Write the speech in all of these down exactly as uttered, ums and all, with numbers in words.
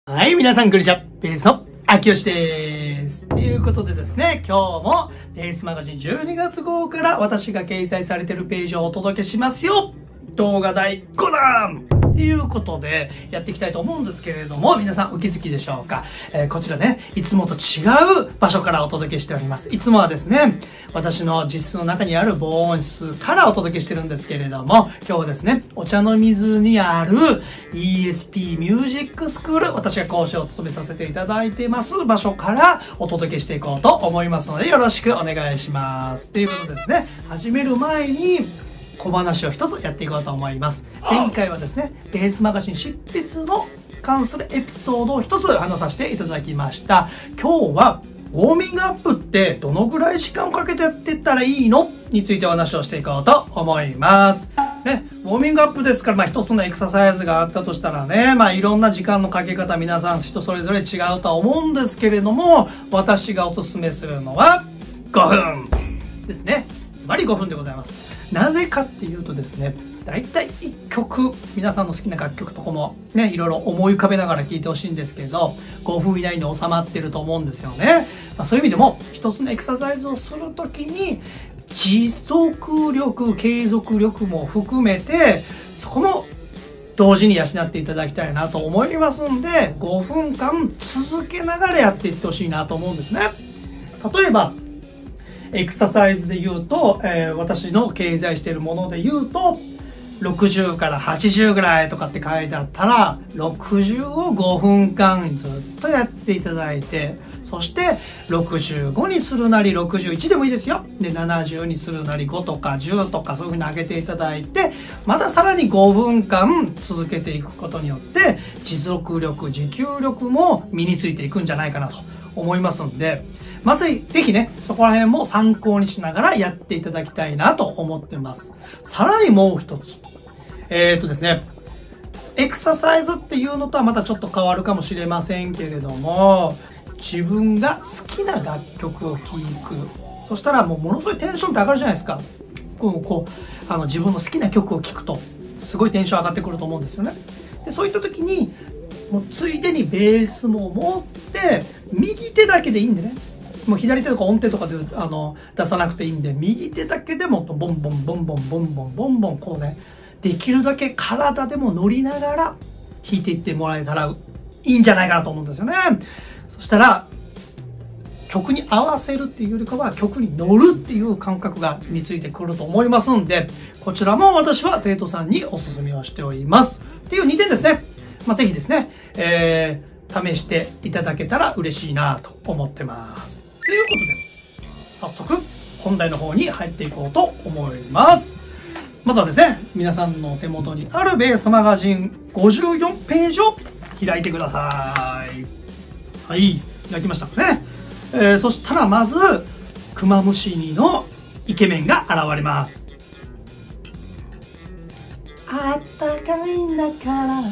はい、皆さん、こんにちは。ベースの秋吉です。ということでですね、今日もベースマガジンじゅうにがつ号から私が掲載されているページをお届けしますよ。動画だいごだんということでやっていきたいと思うんですけれども、皆さんお気づきでしょうか、えー、こちらね、いつもと違う場所からお届けしております。いつもはですね、私の実質の中にある防音室からお届けしてるんですけれども、今日はですね、お茶の水にある イーエスピー ミュージックスクール、私が講師を務めさせていただいてます場所からお届けしていこうと思いますので、よろしくお願いします。ということでですね、始める前に小話を一つやっていこうと思います。前回はですね、ベースマガジン執筆の関するエピソードを一つ話させていただきました。今日はウォーミングアップってどのぐらい時間をかけてやっていったらいいのについてお話をしていこうと思います。ね、ウォーミングアップですから、まあ一つのエクササイズがあったとしたらね、まあいろんな時間のかけ方皆さん人それぞれ違うとは思うんですけれども、私がおすすめするのはごふんですね。ズバリごふんでございます。なぜかっていうとですね、だいたいいっきょく、皆さんの好きな楽曲とかもね、いろいろ思い浮かべながら聴いてほしいんですけど、ごふん以内に収まってると思うんですよね。まあ、そういう意味でも、一つのエクササイズをするときに、持続力、継続力も含めて、そこも同時に養っていただきたいなと思いますんで、ごふんかん続けながらやっていってほしいなと思うんですね。例えば、エクササイズで言うと、えー、私の掲載しているもので言うと、ろくじゅうからはちじゅうぐらいとかって書いてあったら、ろくじゅうをごふんかんずっとやっていただいて、そしてろくじゅうごにするなりろくじゅういちでもいいですよ。で、ななじゅうにするなりごとかじゅうとかそういう風に上げていただいて、またさらにごふんかん続けていくことによって、持続力、持久力も身についていくんじゃないかなと思いますんで、まずぜひね、そこら辺も参考にしながらやっていただきたいなと思ってます。さらにもう一つ。えー、っとですね、エクササイズっていうのとはまたちょっと変わるかもしれませんけれども、自分が好きな楽曲を聴く。そしたらもうものすごいテンションって上がるじゃないですか。こう、こう、あの自分の好きな曲を聴くと、すごいテンション上がってくると思うんですよね。で、そういった時に、もうついでにベースも持って、右手だけでいいんでね。もう左手とか音程とかであの出さなくていいんで、右手だけでもボンボンボンボンボンボンボンボンこうね、できるだけ体でも乗りながら弾いていってもらえたらいいんじゃないかなと思うんですよね。そしたら曲に合わせるっていうよりかは曲に乗るっていう感覚が身についてくると思いますんで、こちらも私は生徒さんにおすすめをしておりますっていうにてんですね。まあ、ぜひですね、えー、試していただけたら嬉しいなと思ってます。ということで、早速本題の方に入っていこうと思います。まずはですね、皆さんの手元にあるベースマガジンごじゅうよんページを開いてください。はい、開きましたね。えー、そしたらまず、クマムシニのイケメンが現れます。あったかいんだから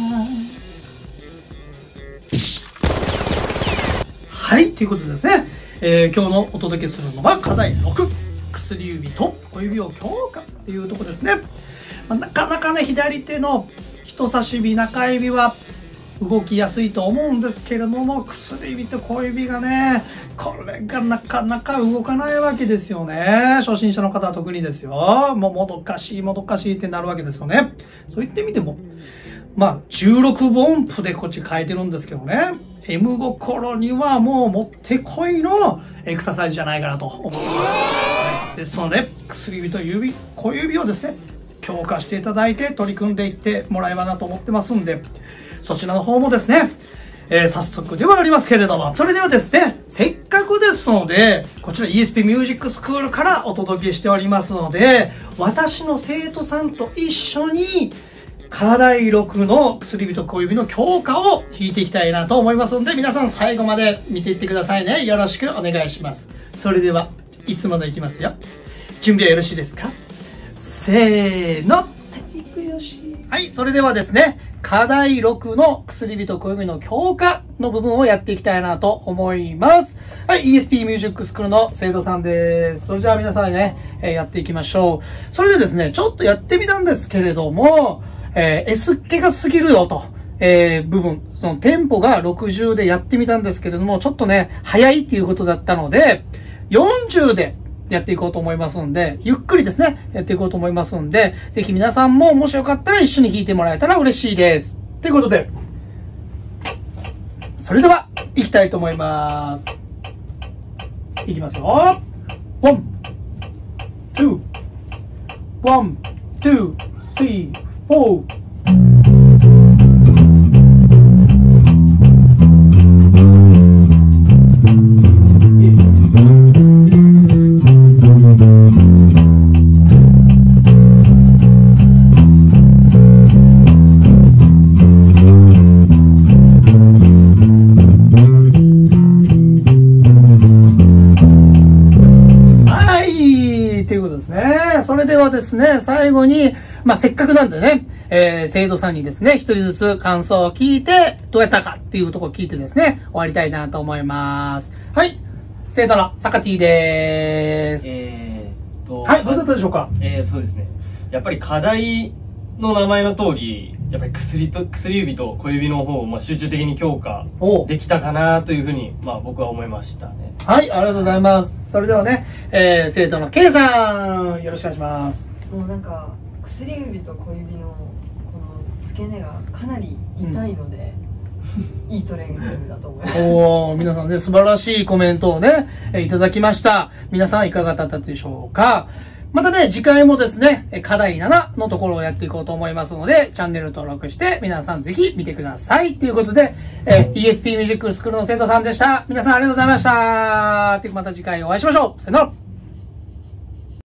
はい、ということでですね、えー、今日のお届けするのは課題ろく、薬指と小指を強化っていうところですね。まあ、なかなかね、左手の人差し指、中指は動きやすいと思うんですけれども、薬指と小指がね、これがなかなか動かないわけですよね。初心者の方は特にですよ。もうもどかしいもどかしいってなるわけですよね。そう言ってみても、まあ、じゅうろく音符でこっち書いてるんですけどね。M 心にはもうもってこいのエクササイズじゃないかなと思ってます。はい、ですので、薬指と指、小指をですね、強化していただいて取り組んでいってもらえばなと思ってますんで、そちらの方もですね、えー、早速ではありますけれども、それではですね、せっかくですので、こちら イーエスピー ミュージックスクールからお届けしておりますので、私の生徒さんと一緒に、課題ろくの薬指と小指の強化を弾いていきたいなと思いますので、皆さん最後まで見ていってくださいね。よろしくお願いします。それでは、いつものいきますよ。準備はよろしいですか？せーの。いくよし。はい、それではですね、課題ろくの薬指と小指の強化の部分をやっていきたいなと思います。はい、イーエスピー ミュージックスクールの生徒さんです。それじゃあ皆さんね、えー、やっていきましょう。それでですね、ちょっとやってみたんですけれども、えー、S っ気が過ぎるよとえー、部分、そのテンポがろくじゅうでやってみたんですけれども、ちょっとね、早いっていうことだったので、よんじゅうでやっていこうと思いますので、ゆっくりですね、やっていこうと思いますので、ぜひ皆さんももしよかったら一緒に弾いてもらえたら嬉しいです。ということで、それでは、行きたいと思います。いきますよ。ワン、ツー、ワン、ツー、スリー、フォー。それではですね、最後に、まあ、せっかくなんでね、えー、生徒さんにですね、一人ずつ感想を聞いて、どうやったかっていうところを聞いてですね、終わりたいなと思います。はい。生徒のサカティでーす。 えーっと。 はい、どうだったでしょうか？ えー、そうですね。やっぱり課題の名前の通り、やっぱり薬と、薬指と小指の方を、まあ、集中的に強化できたかなというふうに、まあ、僕は思いましたね。 はい、ありがとうございます。それではね、えー、生徒の K さん、よろしくお願いします。 もうなんか、薬指と小指のこの付け根がかなり痛いので、うん、いいトレーニングだと思います。 おー、皆さんね、素晴らしいコメントをね、えいただきました。皆さんいかがだったでしょうか？またね、次回もですね、課題ななのところをやっていこうと思いますので、チャンネル登録して皆さんぜひ見てください。ということで、えー、イーエスピー ミュージックスクールの生徒さんでした。皆さんありがとうございました。で、また次回お会いしましょう。さよなら。